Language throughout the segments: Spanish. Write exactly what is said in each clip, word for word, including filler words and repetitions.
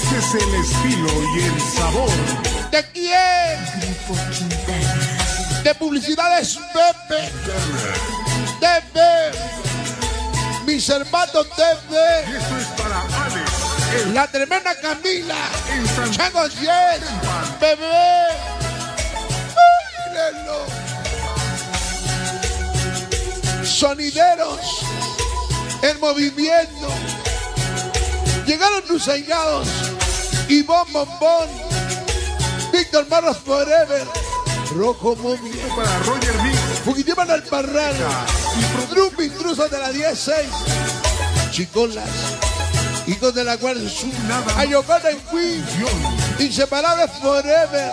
Este es el estilo y el sabor. ¿De quién? De Publicidades Pepe. T V. Mis hermanos T V. Y esto es para Alex. El La tremenda Camila. en San Chango Diez. Bebé. Mírenlo. Sonideros. El movimiento. Llegaron tus ahigados. Ivonne Bombón. Víctor Marros Forever. Rojo Momia. para Roger Mix. Fugitiva al Parral. Grupo Intrusos de la diez seis. Chicolas. Hijos de la Guardia Sur. Ayocona en Queen. Inseparables Forever.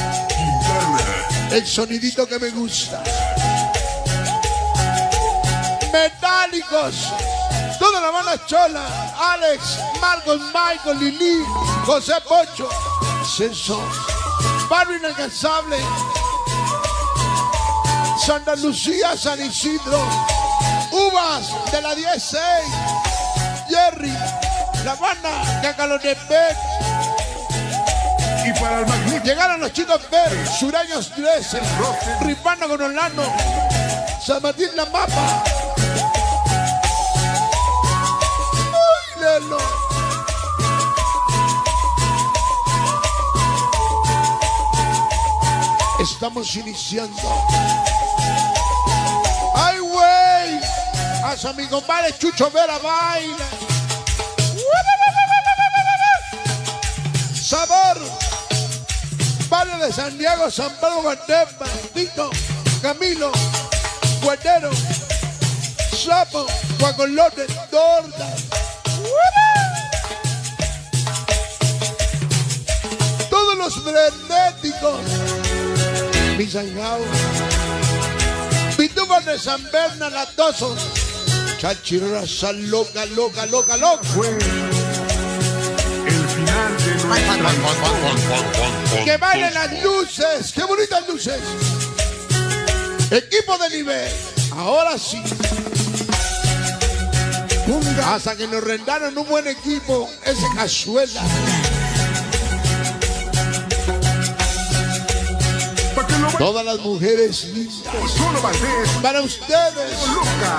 El sonidito que me gusta. Metálicos. Toda la banda chola. Alex, Marcos, Michael, Lili, José Pocho, Censo, Barrio Inalcanzable, Santa Lucía, San Isidro, Uvas de la diez seis, Jerry, la banda de Calonepec. Y para el magnífico Llegaron los chicos verdes, Sureños trece, Ripando con Orlando, San Martín La Mapa. ¡Ay, Lelo! Estamos iniciando. ¡Ay, güey! Hasta mi compadre Chucho Vera baila. Sabor. Barrio de San Diego, San Pedro, Guatemala, Tito, Camilo, Guardero, Sapo, Guacolote, Torta. Todos los frenéticos. Mis ahijados. Pitufos de San Bernardo, Latosos. Chachirraza loca, loca, loca, loca. fue el final de nuestra Que bailen las luces. Qué bonitas luces. Equipo de nivel. Ahora sí. Hasta que nos rendaron un buen equipo. Ese cazuela. para que lo vean. Todas las mujeres lindas. Solo Valdés, Para ustedes. Luca.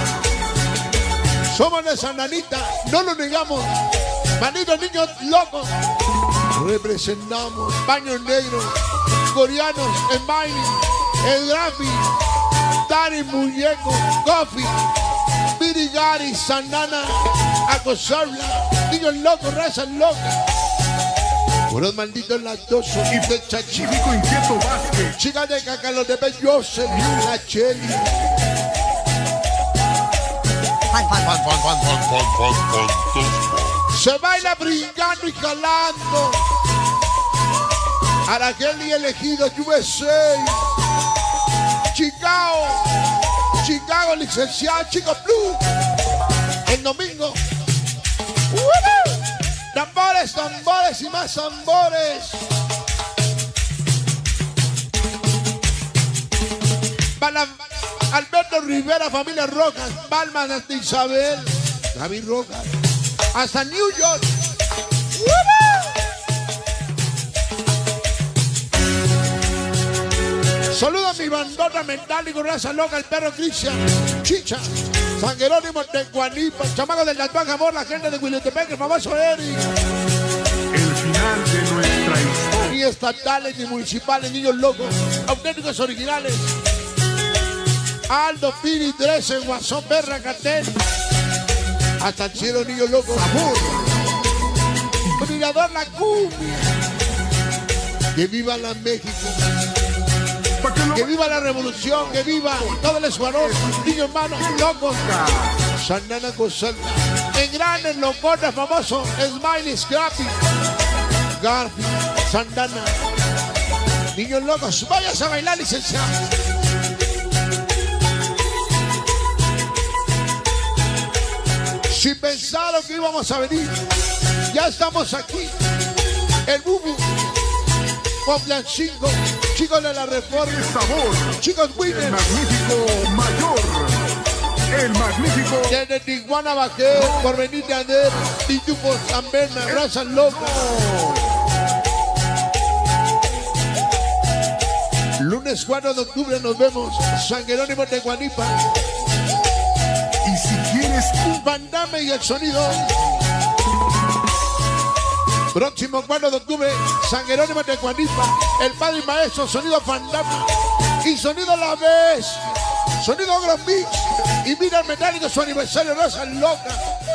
Somos de San Anita. No lo negamos. Manitos niños locos. Representamos Baños Negros, Coreanos, el Mining, el Grafi, Dari Muñeco, Coffee, Birigari, Sanana, Acosabla, Niños Locos, Razas Locas. Unos malditos latosos y de Chachi. Chico Inquieto Vázquez. Chicas de Cacalotepec, Joseph, la Cheli. Se baila brincando y jalando. Araceli elegido U S A. Chicago. Chicago licenciado Chico Blue. El domingo. ¡Woo! Tambores, tambores y más tambores. Para Alberto Rivera, familia Rojas, Palma de Isabel, David Rojas, hasta New York. Saluda a mi bandota metálico, raza loca, el perro Cristian, Chicha, San Jerónimo, Tecuanipa, el chamaco del Latbán Amor, la gente de Huilotepec, el famoso Eric. El final de nuestra historia. Ni estatales, ni municipales, niños locos, auténticos originales. Aldo, Piri, Dresen, Guasón, Perra, Catel. Hasta el cielo, niños locos. Amor. Mirador, la cumbia. Que viva la México. para que lo Que viva la revolución. Que viva todo el escuadrón. Niños hermanos, locos. Sanana Cosalta. En grandes, locotas, famoso. Smiley, Scrappy. Garfield, Santana. Niños locos, vayas a bailar, licenciado. Si pensaron que íbamos a venir, ya estamos aquí. El Bubu, Poplan cinco, chicos de la Reforma, el sabor. chicos El Winner, magnífico mayor. el magnífico. Desde Tijuana bajé por venirte a ver. Y tú por San Berna, raza loca. Lunes cuatro de octubre nos vemos. San Jerónimo de Guanipa. Y si quieres un Van Damme y el sonido. Próximo cuatro de octubre, San Jerónimo de Guanipa. El padre y maestro, sonido Van Damme. Y sonido La Vez. Sonido Grand Mix. Y mira el metálico, su aniversario, raza loca.